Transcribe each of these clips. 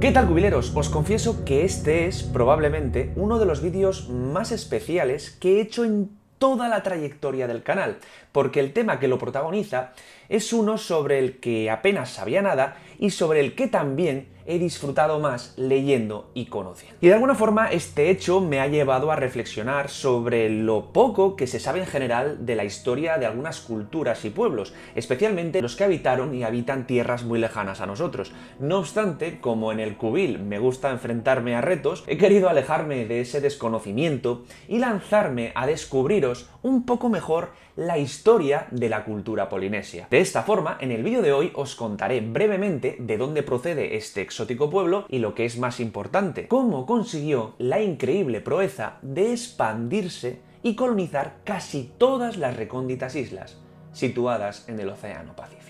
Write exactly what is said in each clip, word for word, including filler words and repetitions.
¿Qué tal, cubileros? Os confieso que este es probablemente uno de los vídeos más especiales que he hecho en toda la trayectoria del canal, porque el tema que lo protagoniza es uno sobre el que apenas sabía nada y sobre el que también he disfrutado más leyendo y conociendo. Y de alguna forma este hecho me ha llevado a reflexionar sobre lo poco que se sabe en general de la historia de algunas culturas y pueblos, especialmente los que habitaron y habitan tierras muy lejanas a nosotros. No obstante, como en el cubil me gusta enfrentarme a retos, he querido alejarme de ese desconocimiento y lanzarme a descubriros un poco mejor la historia de la cultura polinesia. De esta forma, en el vídeo de hoy os contaré brevemente de dónde procede este exótico pueblo y, lo que es más importante, cómo consiguió la increíble proeza de expandirse y colonizar casi todas las recónditas islas situadas en el Océano Pacífico.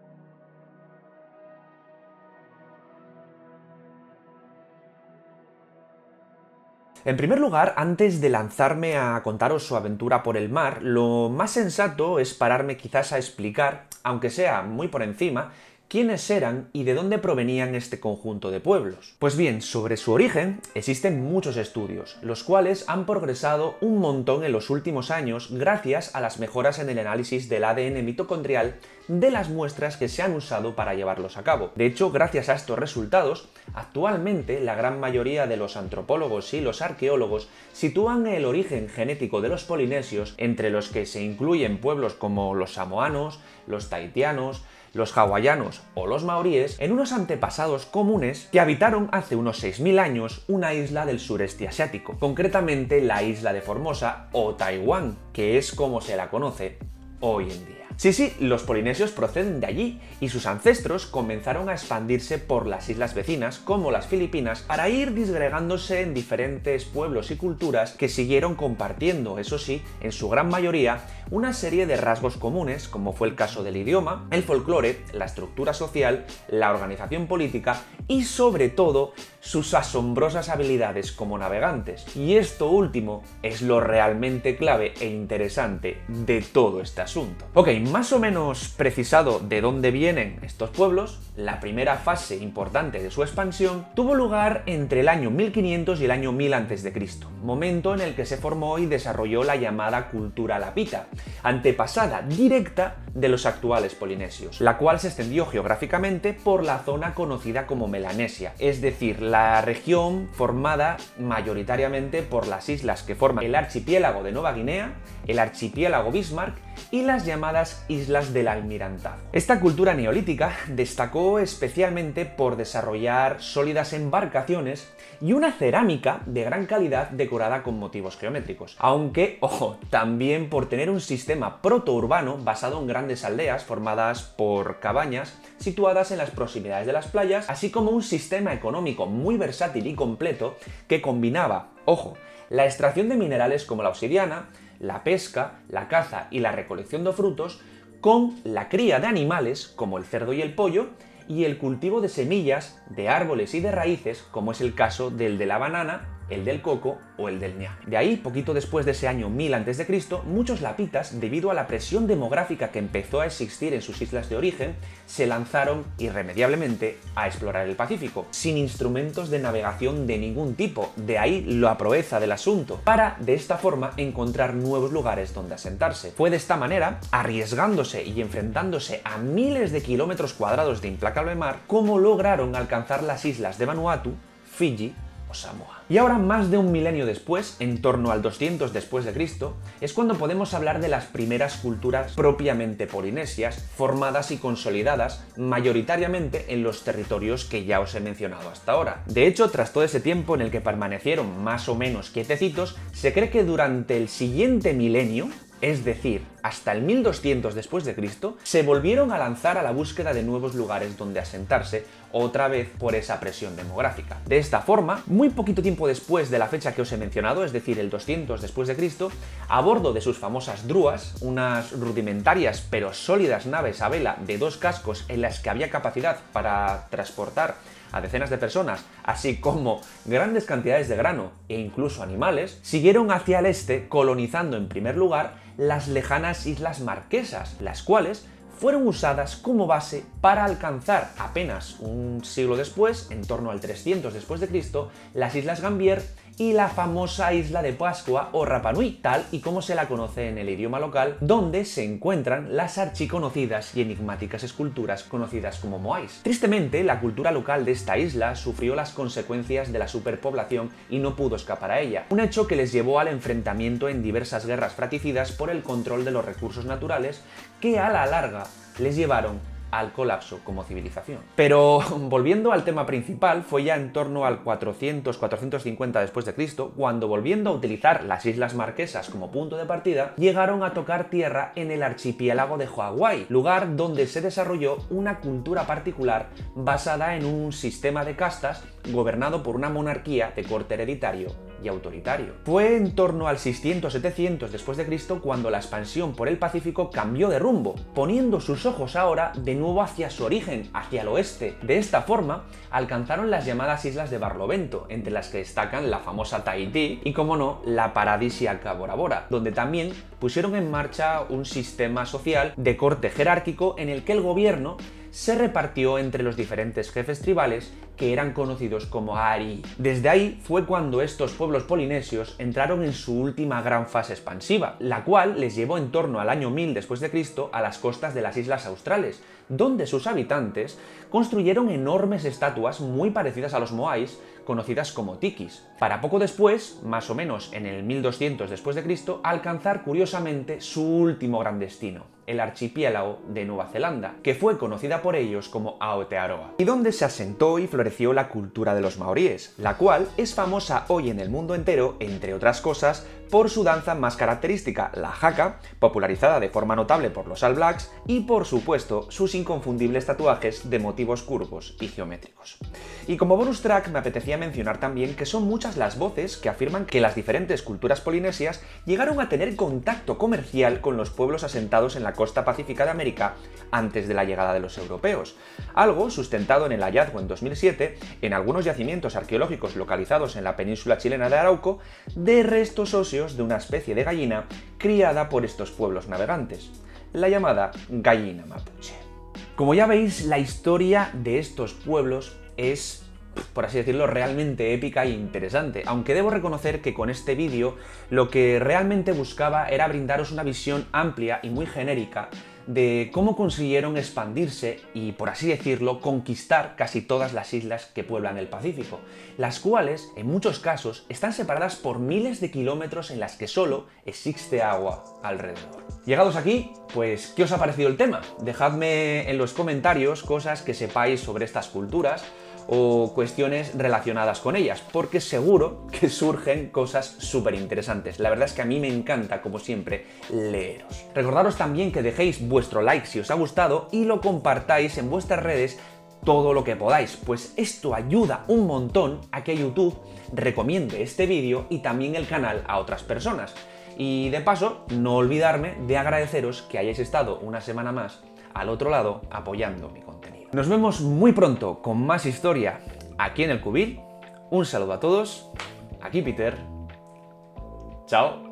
En primer lugar, antes de lanzarme a contaros su aventura por el mar, lo más sensato es pararme quizás a explicar, aunque sea muy por encima, quiénes eran y de dónde provenían este conjunto de pueblos. Pues bien, sobre su origen existen muchos estudios, los cuales han progresado un montón en los últimos años gracias a las mejoras en el análisis del A D N mitocondrial de las muestras que se han usado para llevarlos a cabo. De hecho, gracias a estos resultados, actualmente la gran mayoría de los antropólogos y los arqueólogos sitúan el origen genético de los polinesios, entre los que se incluyen pueblos como los samoanos, los tahitianos, los hawaianos o los maoríes, en unos antepasados comunes que habitaron hace unos seis mil años una isla del sureste asiático, concretamente la isla de Formosa o Taiwán, que es como se la conoce hoy en día. Sí, sí, los polinesios proceden de allí y sus ancestros comenzaron a expandirse por las islas vecinas, como las Filipinas, para ir disgregándose en diferentes pueblos y culturas que siguieron compartiendo, eso sí, en su gran mayoría, una serie de rasgos comunes, como fue el caso del idioma, el folclore, la estructura social, la organización política y, sobre todo, sus asombrosas habilidades como navegantes. Y esto último es lo realmente clave e interesante de todo este asunto. Ok, más o menos precisado de dónde vienen estos pueblos, la primera fase importante de su expansión tuvo lugar entre el año mil quinientos y el año mil antes de Cristo, momento en el que se formó y desarrolló la llamada cultura lapita, antepasada directa de los actuales polinesios, la cual se extendió geográficamente por la zona conocida como Melanesia, es decir, la región formada mayoritariamente por las islas que forman el archipiélago de Nueva Guinea, el archipiélago Bismarck y las llamadas Islas del Almirantazgo. Esta cultura neolítica destacó especialmente por desarrollar sólidas embarcaciones y una cerámica de gran calidad decorada con motivos geométricos, aunque, ojo, también por tener un sistema protourbano basado en grandes aldeas formadas por cabañas situadas en las proximidades de las playas, así como un sistema económico muy versátil y completo que combinaba, ojo, la extracción de minerales como la obsidiana, la pesca, la caza y la recolección de frutos, con la cría de animales como el cerdo y el pollo, y el cultivo de semillas, de árboles y de raíces, como es el caso del de la banana, el del coco o el del ñame. De ahí, poquito después de ese año mil antes de Cristo, muchos lapitas, debido a la presión demográfica que empezó a existir en sus islas de origen, se lanzaron irremediablemente a explorar el Pacífico, sin instrumentos de navegación de ningún tipo, de ahí la proeza del asunto, para de esta forma encontrar nuevos lugares donde asentarse. Fue de esta manera, arriesgándose y enfrentándose a miles de kilómetros cuadrados de implacable mar, como lograron alcanzar las islas de Vanuatu, Fiji o Samoa. Y ahora, más de un milenio después, en torno al doscientos después de Cristo, es cuando podemos hablar de las primeras culturas propiamente polinesias, formadas y consolidadas mayoritariamente en los territorios que ya os he mencionado hasta ahora. De hecho, tras todo ese tiempo en el que permanecieron más o menos quietecitos, se cree que durante el siguiente milenio, es decir, hasta el mil doscientos después de Cristo, se volvieron a lanzar a la búsqueda de nuevos lugares donde asentarse, otra vez por esa presión demográfica. De esta forma, muy poquito tiempo después de la fecha que os he mencionado, es decir, el doscientos después de Cristo, a bordo de sus famosas druas, unas rudimentarias pero sólidas naves a vela de dos cascos en las que había capacidad para transportar a decenas de personas, así como grandes cantidades de grano e incluso animales, siguieron hacia el este colonizando en primer lugar las lejanas Islas Marquesas, las cuales fueron usadas como base para alcanzar apenas un siglo después, en torno al trescientos después de Cristo, las Islas Gambier y la famosa isla de Pascua o Rapa Nui, tal y como se la conoce en el idioma local, donde se encuentran las archiconocidas y enigmáticas esculturas conocidas como moais. Tristemente, la cultura local de esta isla sufrió las consecuencias de la superpoblación y no pudo escapar a ella, un hecho que les llevó al enfrentamiento en diversas guerras fratricidas por el control de los recursos naturales que a la larga les llevaron al colapso como civilización. Pero volviendo al tema principal, fue ya en torno al cuatrocientos a cuatrocientos cincuenta después de Cristo cuando, volviendo a utilizar las Islas Marquesas como punto de partida, llegaron a tocar tierra en el archipiélago de Hawái, lugar donde se desarrolló una cultura particular basada en un sistema de castas gobernado por una monarquía de corte hereditario y autoritario. Fue en torno al seiscientos setecientos después de Cristo cuando la expansión por el Pacífico cambió de rumbo, poniendo sus ojos ahora de nuevo hacia su origen, hacia el oeste. De esta forma, alcanzaron las llamadas Islas de Barlovento, entre las que destacan la famosa Tahití y, como no, la paradisíaca Bora Bora, donde también pusieron en marcha un sistema social de corte jerárquico en el que el gobierno se repartió entre los diferentes jefes tribales que eran conocidos como Ari. Desde ahí fue cuando estos pueblos polinesios entraron en su última gran fase expansiva, la cual les llevó en torno al año mil después de Cristo a las costas de las Islas Australes, donde sus habitantes construyeron enormes estatuas muy parecidas a los moais, conocidas como tikis, para poco después, más o menos en el mil doscientos después de Cristo, alcanzar curiosamente su último gran destino, el archipiélago de Nueva Zelanda, que fue conocida por ellos como Aotearoa, y donde se asentó y floreció la cultura de los maoríes, la cual es famosa hoy en el mundo entero, entre otras cosas, por su danza más característica, la haka, popularizada de forma notable por los All Blacks, y por supuesto sus inconfundibles tatuajes de motivos curvos y geométricos. Y como bonus track me apetecía mencionar también que son muchas las voces que afirman que las diferentes culturas polinesias llegaron a tener contacto comercial con los pueblos asentados en la costa pacífica de América antes de la llegada de los europeos, algo sustentado en el hallazgo en dos mil siete, en algunos yacimientos arqueológicos localizados en la península chilena de Arauco, de restos óseos de una especie de gallina criada por estos pueblos navegantes, la llamada gallina mapuche. Como ya veis, la historia de estos pueblos es, por así decirlo, realmente épica e interesante, aunque debo reconocer que con este vídeo lo que realmente buscaba era brindaros una visión amplia y muy genérica de cómo consiguieron expandirse y, por así decirlo, conquistar casi todas las islas que pueblan el Pacífico, las cuales, en muchos casos, están separadas por miles de kilómetros en las que solo existe agua alrededor. Llegados aquí, pues, ¿qué os ha parecido el tema? Dejadme en los comentarios cosas que sepáis sobre estas culturas o cuestiones relacionadas con ellas, porque seguro que surgen cosas súper interesantes. La verdad es que a mí me encanta, como siempre, leeros. Recordaros también que dejéis vuestro like si os ha gustado y lo compartáis en vuestras redes todo lo que podáis, pues esto ayuda un montón a que YouTube recomiende este vídeo y también el canal a otras personas. Y de paso, no olvidarme de agradeceros que hayáis estado una semana más al otro lado apoyando mi contenido. Nos vemos muy pronto con más historia aquí en el Cubil. Un saludo a todos, aquí Peter. Chao.